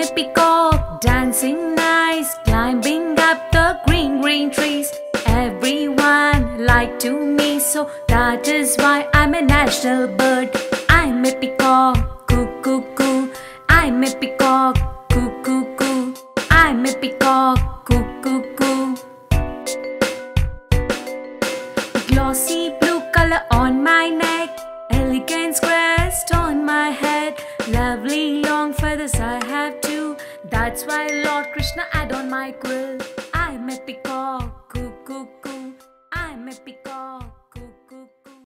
a peacock, dancing nice, climbing up the green, green trees. Everyone like to me, so that is why I'm a national bird. I'm a peacock, coo coo coo. I'm a peacock, coo coo coo. I'm a peacock, coo coo coo. Glossy blue color on my neck, elegant crest on my head. Lovely long feathers I have too. That's why Lord Krishna add on my quill.